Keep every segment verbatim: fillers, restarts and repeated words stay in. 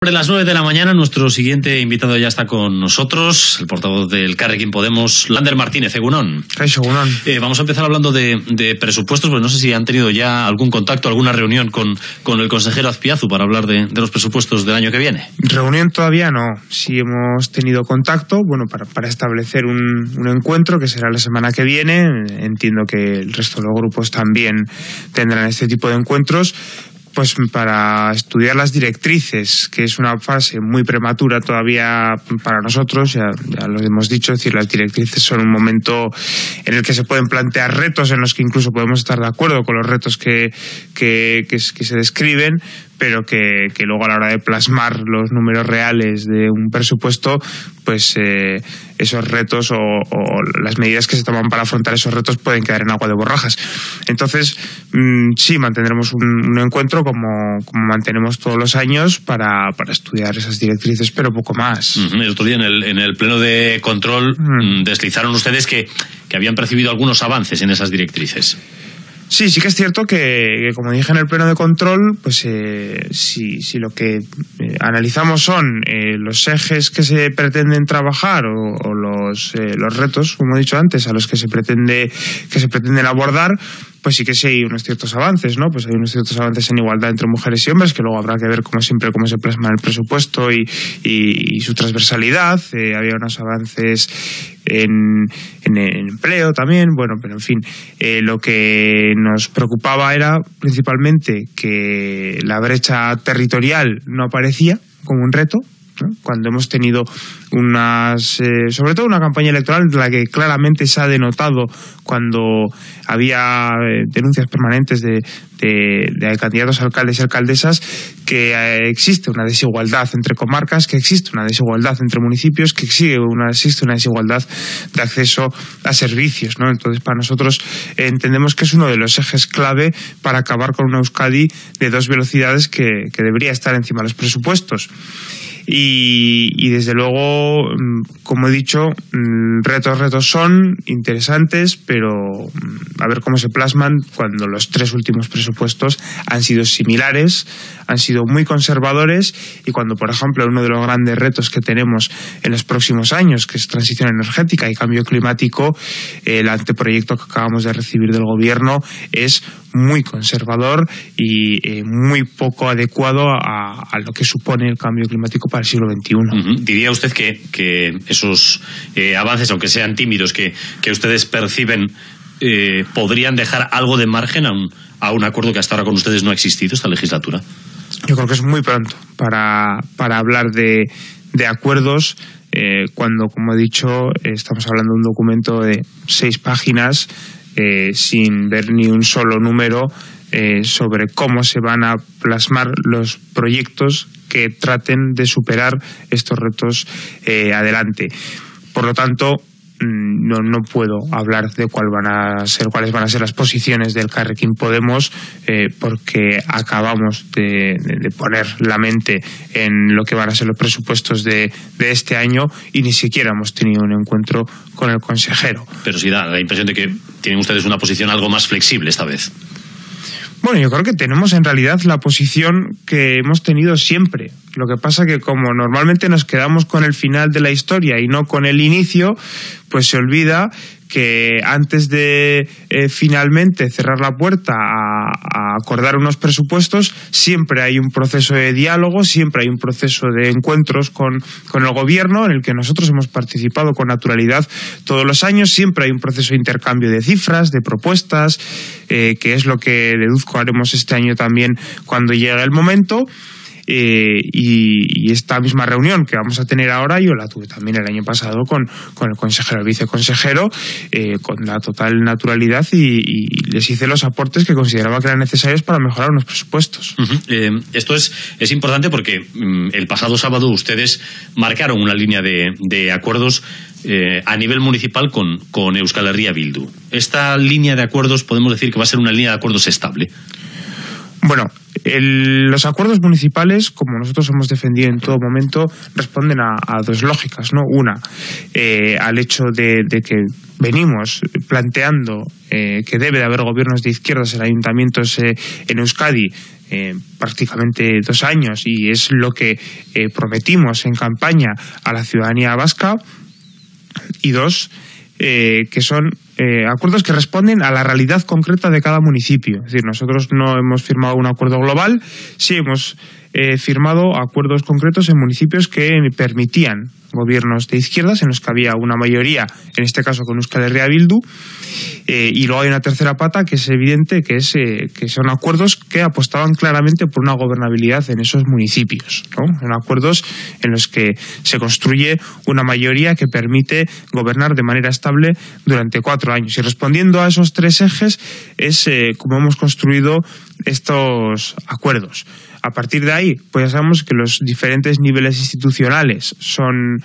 Sobre las nueve de la mañana, nuestro siguiente invitado ya está con nosotros, el portavoz del Elkarrekin Podemos, Lander Martínez. Egunon. Egunon. Eh, vamos a empezar hablando de, de presupuestos, pues no sé si han tenido ya algún contacto, alguna reunión con, con el consejero Azpiazu para hablar de, de los presupuestos del año que viene. Reunión todavía no. Sí hemos tenido contacto, bueno, para, para establecer un, un encuentro que será la semana que viene. Entiendo que el resto de los grupos también tendrán este tipo de encuentros, pues para estudiar las directrices, que es una fase muy prematura todavía para nosotros, ya, ya lo hemos dicho, es decir, las directrices son un momento en el que se pueden plantear retos en los que incluso podemos estar de acuerdo con los retos que, que, que, que se describen, pero que, que luego a la hora de plasmar los números reales de un presupuesto, pues eh, esos retos o, o las medidas que se toman para afrontar esos retos pueden quedar en agua de borrajas. Entonces, mmm, sí, mantendremos un, un encuentro como, como mantenemos todos los años para, para estudiar esas directrices, pero poco más. Uh-huh. El otro día en el, en el pleno de control uh-huh. deslizaron ustedes que, que habían percibido algunos avances en esas directrices. Sí, sí que es cierto que, que como dije en el pleno de control, pues eh, si, si lo que eh, analizamos son eh, los ejes que se pretenden trabajar o, o los, eh, los retos, como he dicho antes, a los que se pretende que se pretenden abordar, pues sí que sí hay unos ciertos avances, ¿no? Pues hay unos ciertos avances en igualdad entre mujeres y hombres, que luego habrá que ver, como siempre, cómo se plasma el presupuesto y, y, y su transversalidad. Eh, había unos avances en, en el empleo también, bueno, pero en fin, eh, lo que nos preocupaba era principalmente que la brecha territorial no aparecía como un reto, ¿no? Cuando hemos tenido unas, eh, sobre todo una campaña electoral en la que claramente se ha denotado cuando había eh, denuncias permanentes de, de, de candidatos a alcaldes y alcaldesas, que eh, existe una desigualdad entre comarcas, que existe una desigualdad entre municipios, que existe una, existe una desigualdad de acceso a servicios, ¿no? Entonces, para nosotros eh, entendemos que es uno de los ejes clave para acabar con una Euskadi de dos velocidades que, que debería estar encima de los presupuestos. Y, y desde luego, como he dicho, retos, retos son interesantes, pero a ver cómo se plasman cuando los tres últimos presupuestos han sido similares, han sido muy conservadores, y cuando, por ejemplo, uno de los grandes retos que tenemos en los próximos años, que es transición energética y cambio climático, el anteproyecto que acabamos de recibir del gobierno es muy conservador y eh, muy poco adecuado a, a lo que supone el cambio climático para el siglo veintiuno. Uh-huh. ¿Diría usted que, que esos eh, avances, aunque sean tímidos, que, que ustedes perciben, eh, podrían dejar algo de margen a un, a un acuerdo que hasta ahora con ustedes no ha existido esta legislatura? Yo creo que es muy pronto para, para hablar de, de acuerdos eh, cuando, como he dicho, eh, estamos hablando de un documento de seis páginas eh, sin ver ni un solo número eh, sobre cómo se van a plasmar los proyectos que traten de superar estos retos eh, adelante. Por lo tanto, no, no puedo hablar de cuál van a ser, cuáles van a ser las posiciones del Elkarrekin Podemos, eh, porque acabamos de, de, de poner la mente en lo que van a ser los presupuestos de, de este año y ni siquiera hemos tenido un encuentro con el consejero. Pero sí da la impresión de que tienen ustedes una posición algo más flexible esta vez. Bueno, yo creo que tenemos en realidad la posición que hemos tenido siempre. Lo que pasa que como normalmente nos quedamos con el final de la historia y no con el inicio, pues se olvida que antes de eh, finalmente cerrar la puerta a, a acordar unos presupuestos, siempre hay un proceso de diálogo, siempre hay un proceso de encuentros con, con el gobierno en el que nosotros hemos participado con naturalidad todos los años, siempre hay un proceso de intercambio de cifras, de propuestas, eh, que es lo que deduzco haremos este año también cuando llegue el momento. Eh, y, y esta misma reunión que vamos a tener ahora yo la tuve también el año pasado con, con el consejero, el viceconsejero, eh, con la total naturalidad y, y les hice los aportes que consideraba que eran necesarios para mejorar unos presupuestos. Uh-huh. eh, esto es, es importante porque um, el pasado sábado ustedes marcaron una línea de, de acuerdos eh, a nivel municipal con, con Euskal Herria Bildu. Esta línea de acuerdos podemos decir que va a ser una línea de acuerdos estable. Bueno, el, los acuerdos municipales, como nosotros hemos defendido en todo momento, responden a, a dos lógicas, ¿no? Una, eh, al hecho de, de que venimos planteando eh, que debe de haber gobiernos de izquierdas en ayuntamientos eh, en Euskadi eh, prácticamente dos años y es lo que eh, prometimos en campaña a la ciudadanía vasca. Y dos, eh, que son eh, acuerdos que responden a la realidad concreta de cada municipio. Es decir, nosotros no hemos firmado un acuerdo global, sí hemos eh, firmado acuerdos concretos en municipios que permitían gobiernos de izquierdas, en los que había una mayoría, en este caso con Euskal Herria Bildu, eh, y luego hay una tercera pata que es evidente, que es eh, que son acuerdos que apostaban claramente por una gobernabilidad en esos municipios, ¿no? Son acuerdos en los que se construye una mayoría que permite gobernar de manera estable durante cuatro años. Y respondiendo a esos tres ejes es eh, como hemos construido estos acuerdos. A partir de ahí, pues ya sabemos que los diferentes niveles institucionales son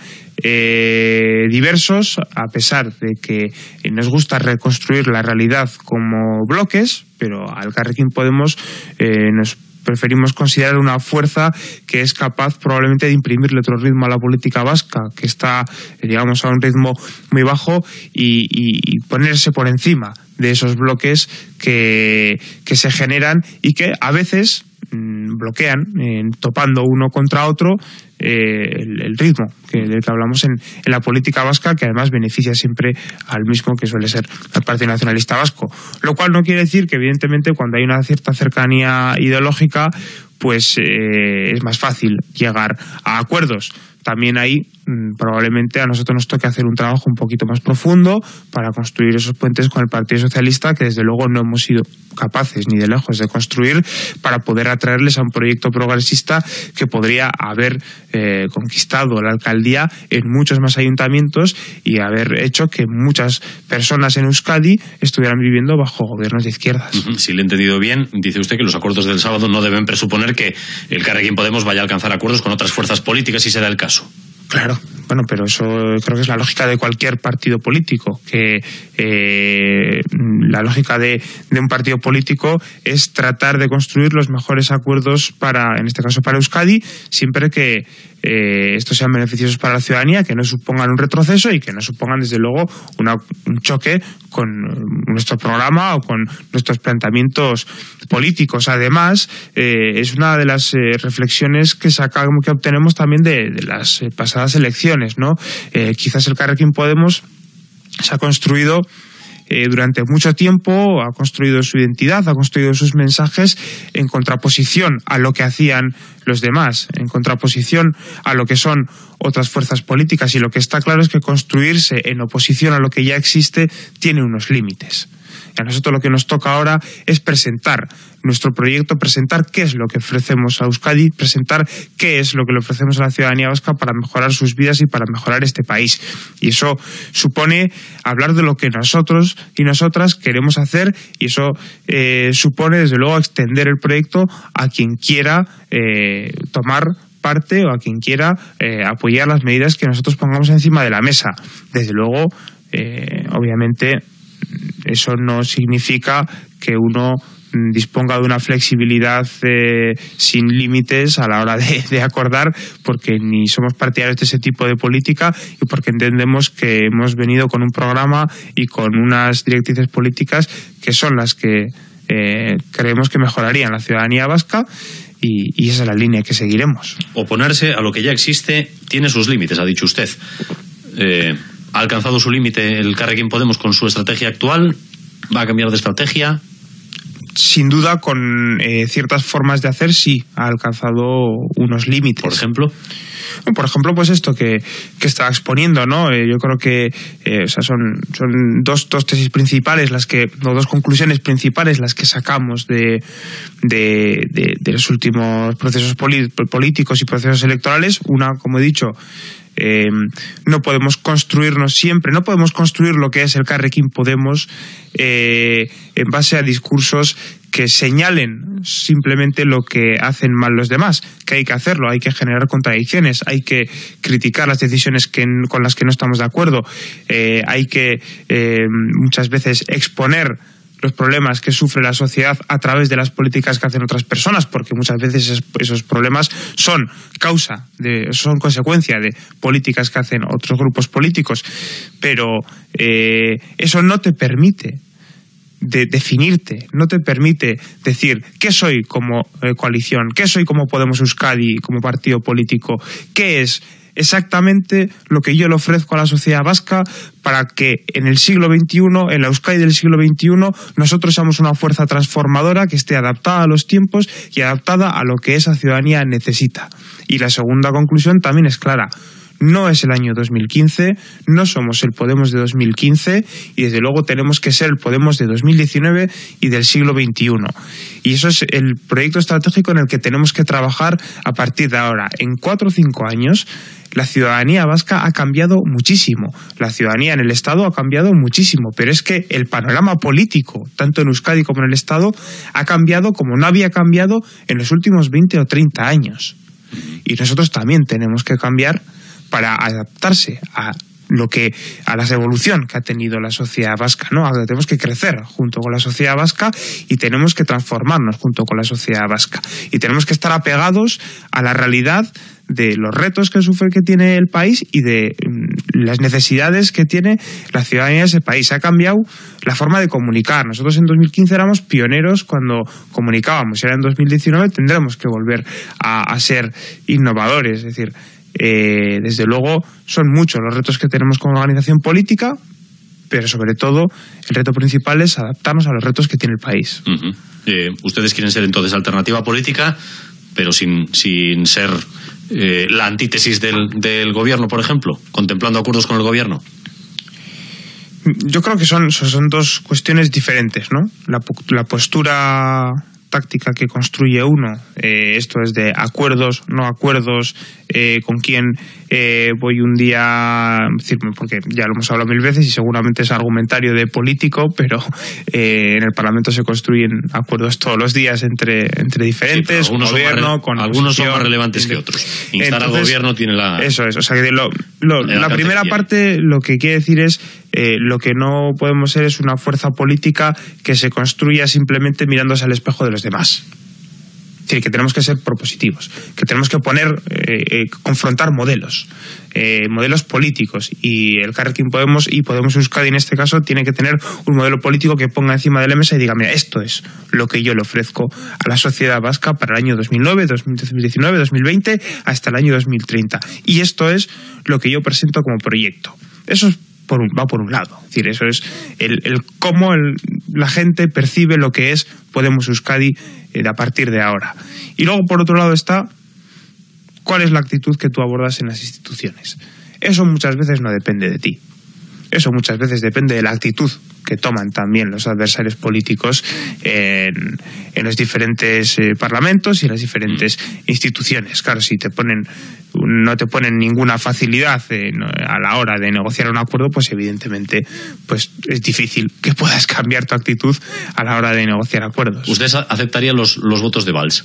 eh, diversos, a pesar de que nos gusta reconstruir la realidad como bloques, pero al Elkarrekin Podemos eh, nos preferimos considerar una fuerza que es capaz probablemente de imprimirle otro ritmo a la política vasca, que está, digamos, a un ritmo muy bajo y, y, y ponerse por encima de esos bloques que, que se generan y que a veces bloquean, eh, topando uno contra otro eh, el, el ritmo que, del que hablamos en, en la política vasca, que además beneficia siempre al mismo, que suele ser el Partido Nacionalista Vasco. Lo cual no quiere decir que, evidentemente, cuando hay una cierta cercanía ideológica, pues eh, es más fácil llegar a acuerdos. También ahí probablemente a nosotros nos toque hacer un trabajo un poquito más profundo para construir esos puentes con el Partido Socialista, que desde luego no hemos sido capaces ni de lejos de construir, para poder atraerles a un proyecto progresista que podría haber eh, conquistado la alcaldía en muchos más ayuntamientos y haber hecho que muchas personas en Euskadi estuvieran viviendo bajo gobiernos de izquierdas. Uh-huh. Si le he entendido bien, dice usted que los acuerdos del sábado no deben presuponer que el Elkarrekin Podemos vaya a alcanzar acuerdos con otras fuerzas políticas si se da el caso. Claro, bueno, pero eso creo que es la lógica de cualquier partido político, que eh, la lógica de, de un partido político es tratar de construir los mejores acuerdos para, en este caso para Euskadi, siempre que eh, estos sean beneficiosos para la ciudadanía, que no supongan un retroceso y que no supongan, desde luego, una, un choque con nuestro programa o con nuestros planteamientos políticos. Además, eh, es una de las eh, reflexiones que sacamos, que obtenemos también de, de las eh, pasadas elecciones, ¿no? Eh, quizás el Elkarrekin Podemos se ha construido eh, durante mucho tiempo, ha construido su identidad, ha construido sus mensajes en contraposición a lo que hacían los demás, en contraposición a lo que son otras fuerzas políticas, y lo que está claro es que construirse en oposición a lo que ya existe tiene unos límites. Y a nosotros lo que nos toca ahora es presentar nuestro proyecto, presentar qué es lo que ofrecemos a Euskadi, presentar qué es lo que le ofrecemos a la ciudadanía vasca para mejorar sus vidas y para mejorar este país. Y eso supone hablar de lo que nosotros y nosotras queremos hacer, y eso eh, supone, desde luego, extender el proyecto a quien quiera eh, tomar parte o a quien quiera eh, apoyar las medidas que nosotros pongamos encima de la mesa. Desde luego, eh, obviamente, eso no significa que uno disponga de una flexibilidad eh, sin límites a la hora de, de acordar, porque ni somos partidarios de ese tipo de política y porque entendemos que hemos venido con un programa y con unas directrices políticas que son las que eh, creemos que mejorarían la ciudadanía vasca. Y, y esa es la línea que seguiremos. Oponerse a lo que ya existe tiene sus límites, ha dicho usted. Eh, ¿Ha alcanzado su límite el Elkarrekin Podemos con su estrategia actual? ¿Va a cambiar de estrategia? Sin duda, con eh, ciertas formas de hacer, sí, ha alcanzado unos límites. ¿Por ejemplo? Por ejemplo, pues esto que, que estaba exponiendo, ¿no? Eh, yo creo que eh, o sea, son, son dos, dos tesis principales, las que, o dos conclusiones principales las que sacamos de, de, de, de los últimos procesos políticos y procesos electorales. Una, como he dicho, Eh, no podemos construirnos siempre, no podemos construir lo que es el Elkarrekin Podemos eh, en base a discursos que señalen simplemente lo que hacen mal los demás, que hay que hacerlo, hay que generar contradicciones, hay que criticar las decisiones que, con las que no estamos de acuerdo, eh, hay que eh, muchas veces exponer los problemas que sufre la sociedad a través de las políticas que hacen otras personas, porque muchas veces esos problemas son causa, de, son consecuencia de políticas que hacen otros grupos políticos, pero eh, eso no te permite de definirte, no te permite decir qué soy como eh, coalición, qué soy como Podemos Euskadi, como partido político, qué es exactamente lo que yo le ofrezco a la sociedad vasca para que en el siglo veintiuno, en la Euskadi del siglo veintiuno, nosotros seamos una fuerza transformadora que esté adaptada a los tiempos y adaptada a lo que esa ciudadanía necesita. Y la segunda conclusión también es clara. No es el año dos mil quince, no somos el Podemos de dos mil quince y desde luego tenemos que ser el Podemos de dos mil diecinueve y del siglo veintiuno. Y eso es el proyecto estratégico en el que tenemos que trabajar a partir de ahora. En cuatro o cinco años la ciudadanía vasca ha cambiado muchísimo. La ciudadanía en el Estado ha cambiado muchísimo, pero es que el panorama político, tanto en Euskadi como en el Estado, ha cambiado como no había cambiado en los últimos veinte o treinta años. Y nosotros también tenemos que cambiar para adaptarse a lo que a la evolución que ha tenido la sociedad vasca, ¿no? Tenemos que crecer junto con la sociedad vasca y tenemos que transformarnos junto con la sociedad vasca y tenemos que estar apegados a la realidad de los retos que sufre que tiene el país y de mm, las necesidades que tiene la ciudadanía de ese país. Ha cambiado la forma de comunicar. Nosotros en dos mil quince éramos pioneros cuando comunicábamos y ahora en dos mil diecinueve tendremos que volver a, a ser innovadores, es decir, Eh, desde luego son muchos los retos que tenemos como organización política, pero sobre todo el reto principal es adaptarnos a los retos que tiene el país. Uh-huh. eh, ustedes quieren ser entonces alternativa política, pero sin, sin ser eh, la antítesis del, del gobierno, por ejemplo, contemplando acuerdos con el gobierno. Yo creo que son, son dos cuestiones diferentes, ¿no? La, la postura táctica que construye uno, eh, esto es de acuerdos, no acuerdos, eh, con quién eh, voy un día, decirme, porque ya lo hemos hablado mil veces y seguramente es argumentario de político, pero eh, en el Parlamento se construyen acuerdos todos los días entre, entre diferentes, sí, algunos gobierno, son con algunos son más relevantes que otros. Instar Entonces, al gobierno tiene la... Eso es, o sea que lo, lo, la primera parte lo que quiere decir es eh, lo que no podemos ser es una fuerza política que se construya simplemente mirándose al espejo de los demás. Es decir, que tenemos que ser propositivos, que tenemos que poner, eh, eh, confrontar modelos, eh, modelos políticos, y el Elkarrekin Podemos y Podemos Euskadi en este caso tiene que tener un modelo político que ponga encima de la mesa y diga, mira, esto es lo que yo le ofrezco a la sociedad vasca para el año dos mil nueve, dos mil diecinueve, dos mil veinte hasta el año dos mil treinta, y esto es lo que yo presento como proyecto. Eso es Por un, va por un lado. Es decir, eso es el, el cómo el, la gente percibe lo que es Podemos Euskadi eh, a partir de ahora. Y luego, por otro lado, está cuál es la actitud que tú abordas en las instituciones. Eso muchas veces no depende de ti. Eso muchas veces depende de la actitud que toman también los adversarios políticos en, en los diferentes eh, parlamentos y en las diferentes instituciones. Claro, si te ponen no te ponen ninguna facilidad eh, a la hora de negociar un acuerdo, pues evidentemente pues es difícil que puedas cambiar tu actitud a la hora de negociar acuerdos. ¿Usted aceptaría los, los votos de Valls?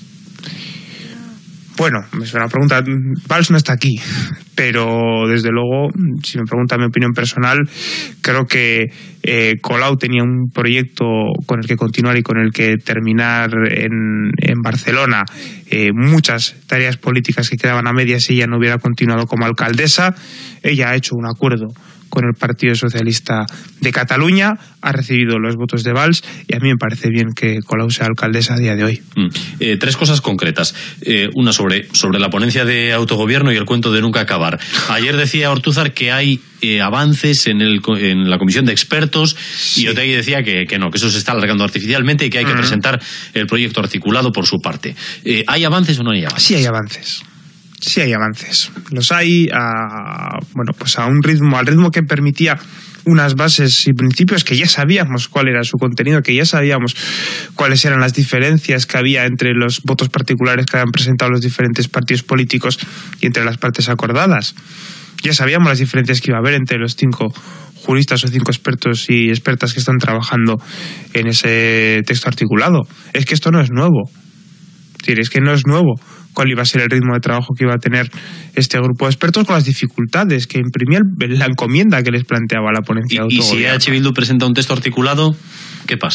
Bueno, es una pregunta. Valls no está aquí, pero desde luego, si me pregunta mi opinión personal, creo que eh, Colau tenía un proyecto con el que continuar y con el que terminar en, en Barcelona. Eh, muchas tareas políticas que quedaban a medias si ella no hubiera continuado como alcaldesa. Ella ha hecho un acuerdo con el Partido Socialista de Cataluña, ha recibido los votos de Valls y a mí me parece bien que Colau sea alcaldesa a día de hoy. Mm. Eh, tres cosas concretas. Eh, una sobre, sobre la ponencia de autogobierno y el cuento de nunca acabar. Ayer decía Ortúzar que hay eh, avances en, el, en la comisión de expertos, sí. Y Otegi decía que, que no, que eso se está alargando artificialmente y que hay que uh-huh. presentar el proyecto articulado por su parte. Eh, ¿Hay avances o no hay avances? Sí hay avances. Sí hay avances. Los hay a, bueno, pues a un ritmo, al ritmo que permitía unas bases y principios que ya sabíamos cuál era su contenido, que ya sabíamos cuáles eran las diferencias que había entre los votos particulares que habían presentado los diferentes partidos políticos y entre las partes acordadas. Ya sabíamos las diferencias que iba a haber entre los cinco juristas o cinco expertos y expertas que están trabajando en ese texto articulado. Es que esto no es nuevo. Es decir, es que no es nuevo cuál iba a ser el ritmo de trabajo que iba a tener este grupo de expertos con las dificultades que imprimía el, la encomienda que les planteaba la ponencia de autogobierno. ¿Y si H. Bildu presenta un texto articulado, qué pasa?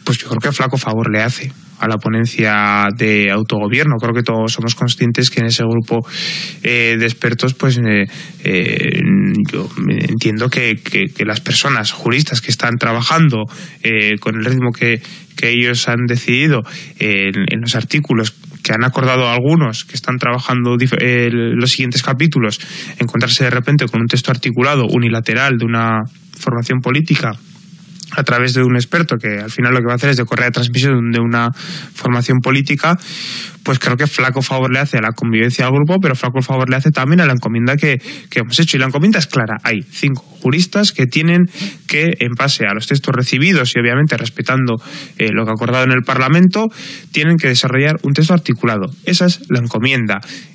pues yo creo que flaco favor le hace a la ponencia de autogobierno. Creo que todos somos conscientes que en ese grupo eh, de expertos, pues eh, eh, yo entiendo que, que, que las personas juristas que están trabajando eh, con el ritmo que, que ellos han decidido eh, en, en los artículos que han acordado algunos que están trabajando eh, los siguientes capítulos, encontrarse de repente con un texto articulado unilateral de una formación política a través de un experto que al final lo que va a hacer es de correa de transmisión de una formación política, pues creo que flaco favor le hace a la convivencia del grupo, pero flaco favor le hace también a la encomienda que, que hemos hecho. Y la encomienda es clara. Hay cinco juristas que tienen que, en base a los textos recibidos y obviamente respetando eh, lo que ha acordado en el Parlamento, tienen que desarrollar un texto articulado. Esa es la encomienda.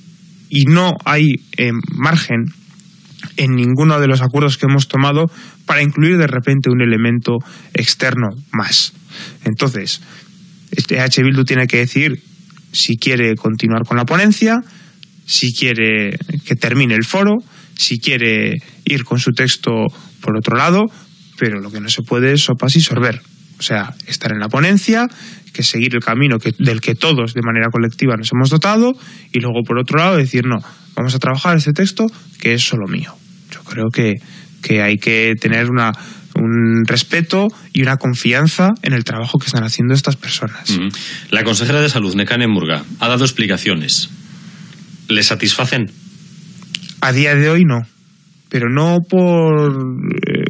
Y no hay eh, margen en ninguno de los acuerdos que hemos tomado para incluir de repente un elemento externo más. Entonces, este H. Bildu tiene que decir si quiere continuar con la ponencia, si quiere que termine el foro, si quiere ir con su texto por otro lado, pero lo que no se puede es sopas y sorber. O sea, estar en la ponencia, que seguir el camino que, del que todos de manera colectiva nos hemos dotado, y luego por otro lado decir no, vamos a trabajar este texto que es solo mío. Yo creo que, que hay que tener una, un respeto y una confianza en el trabajo que están haciendo estas personas. Mm. La consejera de Salud, Nekane Murga, ha dado explicaciones. ¿Le satisfacen? A día de hoy no, pero no por... Eh,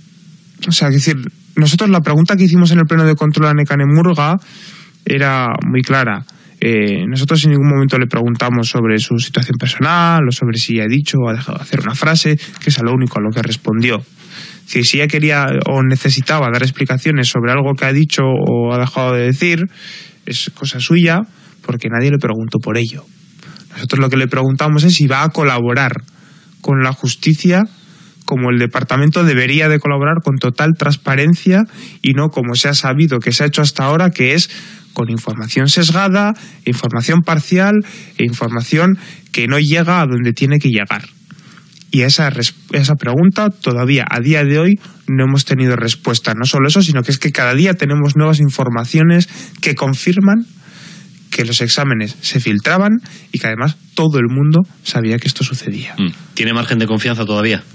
o sea, es decir, nosotros la pregunta que hicimos en el pleno de control a Nekane Murga era muy clara. Eh, nosotros en ningún momento le preguntamos sobre su situación personal o sobre si ha dicho o ha dejado de hacer una frase, que es a lo único a lo que respondió. Si, si ella quería o necesitaba dar explicaciones sobre algo que ha dicho o ha dejado de decir, es cosa suya, porque nadie le preguntó por ello. Nosotros lo que le preguntamos es si va a colaborar con la justicia como el departamento debería de colaborar, con total transparencia, y no como se ha sabido que se ha hecho hasta ahora, que es con información sesgada, información parcial e información que no llega a donde tiene que llegar. Y a esa, esa pregunta todavía a día de hoy no hemos tenido respuesta. No solo eso, sino que es que cada día tenemos nuevas informaciones que confirman que los exámenes se filtraban y que además todo el mundo sabía que esto sucedía. ¿Tiene margen de confianza todavía?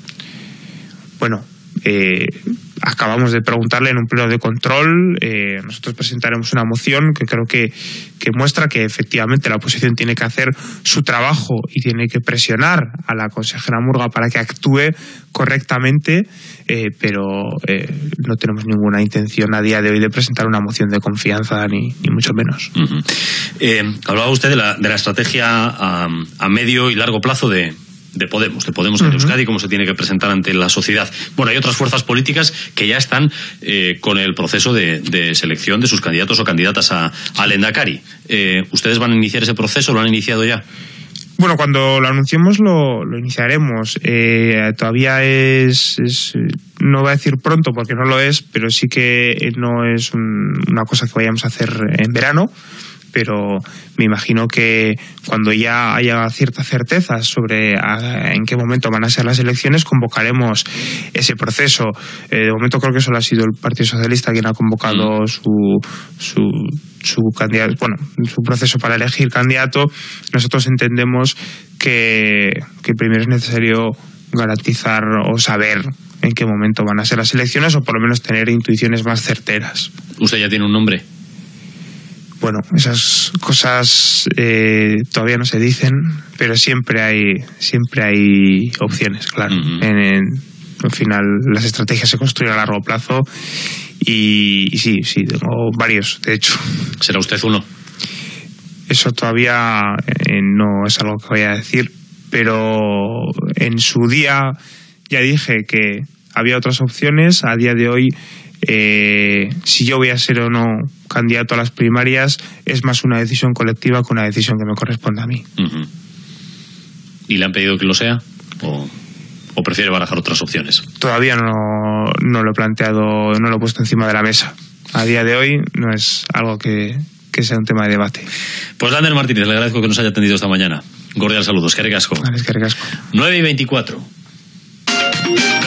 Bueno, eh, acabamos de preguntarle en un pleno de control, eh, nosotros presentaremos una moción que creo que, que muestra que efectivamente la oposición tiene que hacer su trabajo y tiene que presionar a la consejera Murga para que actúe correctamente, eh, pero eh, no tenemos ninguna intención a día de hoy de presentar una moción de confianza, ni, ni mucho menos. Uh-huh. eh, hablaba usted de la, de la estrategia a, a medio y largo plazo de... de Podemos, de Podemos en uh-huh. Euskadi, cómo se tiene que presentar ante la sociedad. Bueno, hay otras fuerzas políticas que ya están eh, con el proceso de, de selección de sus candidatos o candidatas a, a Lehendakari. Eh, ¿Ustedes van a iniciar ese proceso? ¿Lo han iniciado ya? Bueno, cuando lo anunciemos lo, lo iniciaremos. Eh, todavía es, es, no voy a decir pronto porque no lo es, pero sí que no es un, una cosa que vayamos a hacer en verano. Pero me imagino que cuando ya haya cierta certeza sobre a, en qué momento van a ser las elecciones, convocaremos ese proceso. Eh, de momento creo que solo ha sido el Partido Socialista quien ha convocado su su, su candidato, bueno, su proceso para elegir candidato. Nosotros entendemos que, que primero es necesario garantizar o saber en qué momento van a ser las elecciones, o por lo menos tener intuiciones más certeras. ¿Usted ya tiene un nombre? Bueno, esas cosas eh, todavía no se dicen, pero siempre hay siempre hay opciones, claro. Uh-huh. en, en, al final las estrategias se construyen a largo plazo y, y sí, sí, tengo varios, de hecho. ¿Será usted uno? Eso todavía eh, no es algo que vaya a decir, pero en su día ya dije que había otras opciones. A día de hoy, Eh, si yo voy a ser o no candidato a las primarias es más una decisión colectiva que una decisión que me corresponde a mí. Uh-huh. ¿Y le han pedido que lo sea? ¿O, o prefiere barajar otras opciones? Todavía no, no lo he planteado, no lo he puesto encima de la mesa. A día de hoy no es algo que, que sea un tema de debate. Pues Lander Martínez, le agradezco que nos haya atendido esta mañana. Cordial saludos, eskerrik asko. Vale, eskerrik asko. nueve y veinticuatro.